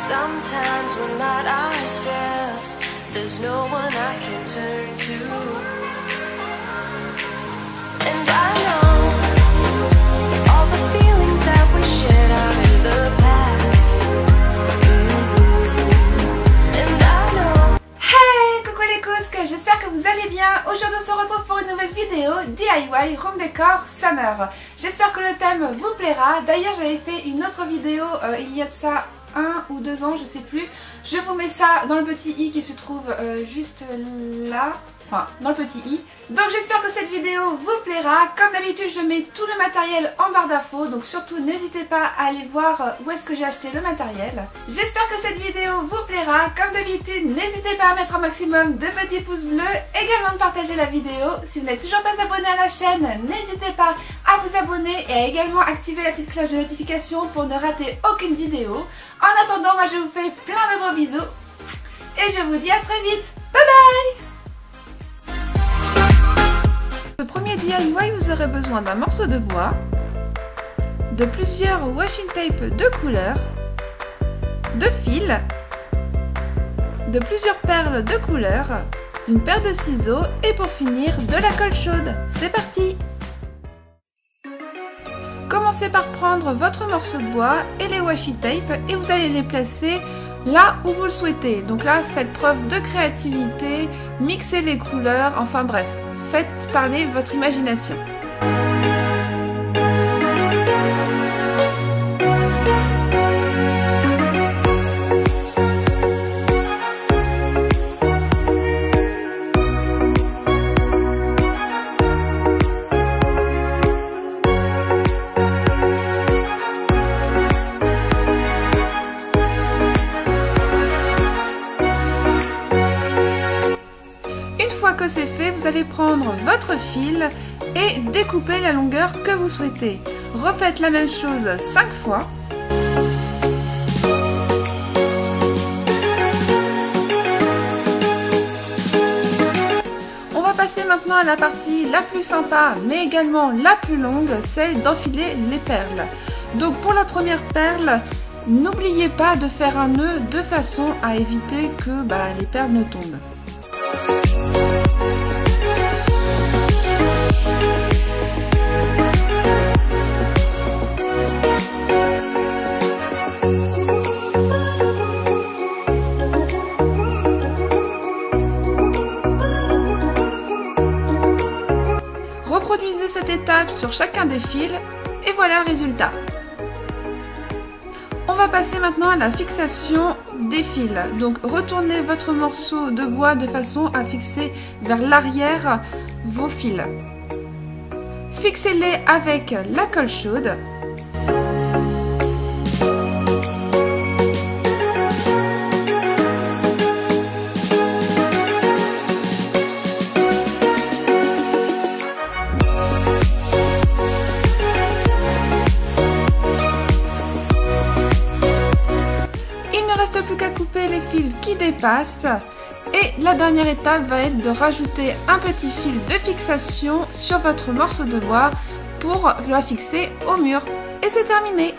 Sometimes we're not ourselves. There's no one I can turn to. And I know all the feelings that we shared are in the past. And I know. Hey, coucou les cousques, j'espère que vous allez bien. Aujourd'hui on se retrouve pour une nouvelle vidéo DIY Home Decor Summer. J'espère que le thème vous plaira. D'ailleurs j'avais fait une autre vidéo il y a de ça 1 ou 2 ans, je sais plus. Je vous mets ça dans le petit i qui se trouve juste là, enfin dans le petit i. Donc j'espère que cette vidéo vous plaira. Comme d'habitude je mets tout le matériel en barre d'infos, donc surtout n'hésitez pas à aller voir où est-ce que j'ai acheté le matériel. J'espère que cette vidéo vous plaira. Comme d'habitude n'hésitez pas à mettre un maximum de petits pouces bleus, également de partager la vidéo. Si vous n'êtes toujours pas abonné à la chaîne, n'hésitez pas à vous abonner et à également activer la petite cloche de notification pour ne rater aucune vidéo. En attendant, moi je vous fais plein de gros bisous et je vous dis à très vite. Bye bye. Ce premier DIY, vous aurez besoin d'un morceau de bois, de plusieurs washing tape de couleur, de fils, de plusieurs perles de couleur, d'une paire de ciseaux et pour finir de la colle chaude. C'est parti! Commencez par prendre votre morceau de bois et les washi tape et vous allez les placer là où vous le souhaitez. Donc là, faites preuve de créativité, mixez les couleurs, enfin bref, faites parler votre imagination. Que c'est fait, vous allez prendre votre fil et découper la longueur que vous souhaitez. Refaites la même chose 5 fois. On va passer maintenant à la partie la plus sympa mais également la plus longue, celle d'enfiler les perles. Donc pour la première perle, n'oubliez pas de faire un nœud de façon à éviter que les perles ne tombent. Reproduisez cette étape sur chacun des fils et voilà le résultat. On va passer maintenant à la fixation des fils. Donc retournez votre morceau de bois de façon à fixer vers l'arrière vos fils. Fixez-les avec la colle chaude. Plus qu'à couper les fils qui dépassent et la dernière étape va être de rajouter un petit fil de fixation sur votre morceau de bois pour la fixer au mur et c'est terminé.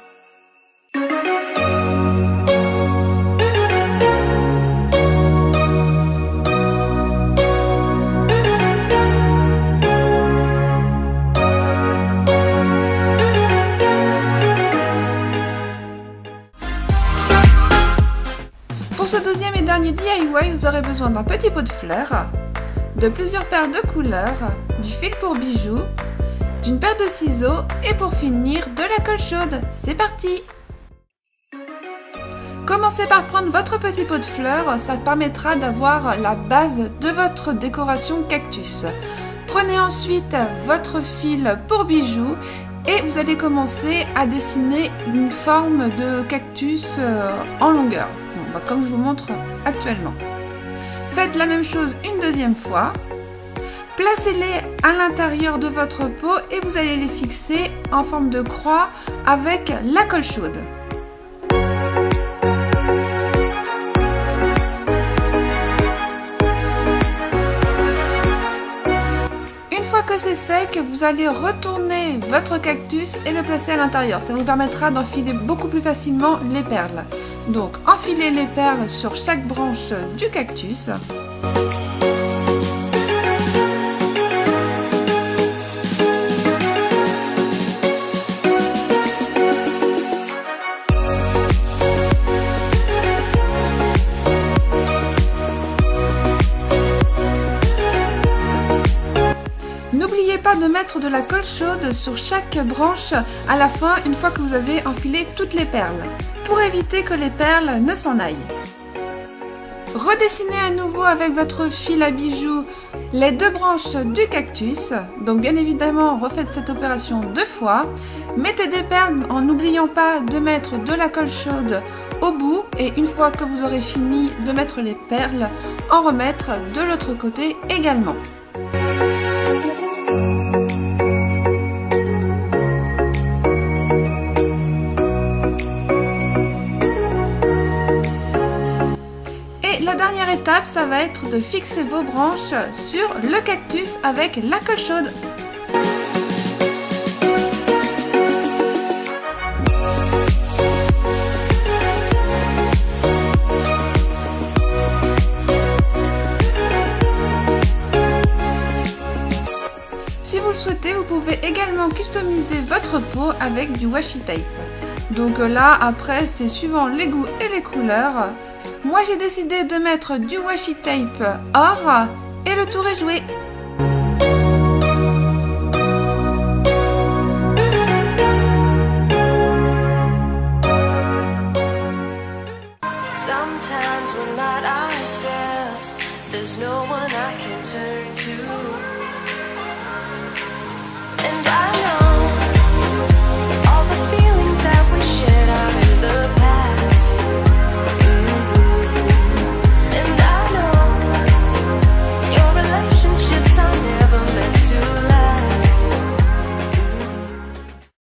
Pour ce deuxième et dernier DIY, vous aurez besoin d'un petit pot de fleurs, de plusieurs paires de couleurs, du fil pour bijoux, d'une paire de ciseaux et pour finir de la colle chaude. C'est parti! Commencez par prendre votre petit pot de fleurs, ça permettra d'avoir la base de votre décoration cactus. Prenez ensuite votre fil pour bijoux et vous allez commencer à dessiner une forme de cactus en longueur. Comme je vous montre actuellement. Faites la même chose une deuxième fois. Placez-les à l'intérieur de votre pot et vous allez les fixer en forme de croix avec la colle chaude. Une fois que c'est sec, vous allez retourner votre cactus et le placer à l'intérieur. Ça vous permettra d'enfiler beaucoup plus facilement les perles. Donc enfilez les perles sur chaque branche du cactus. N'oubliez pas de mettre de la colle chaude sur chaque branche à la fin une fois que vous avez enfilé toutes les perles, pour éviter que les perles ne s'en aillent. Redessinez à nouveau avec votre fil à bijoux les deux branches du cactus, donc bien évidemment refaites cette opération 2 fois. Mettez des perles en n'oubliant pas de mettre de la colle chaude au bout et une fois que vous aurez fini de mettre les perles, en remettre de l'autre côté également. La dernière étape, ça va être de fixer vos branches sur le cactus avec la colle chaude. Si vous le souhaitez, vous pouvez également customiser votre peau avec du washi tape. Donc là, après, c'est suivant les goûts et les couleurs. Moi j'ai décidé de mettre du washi tape or et le tour est joué.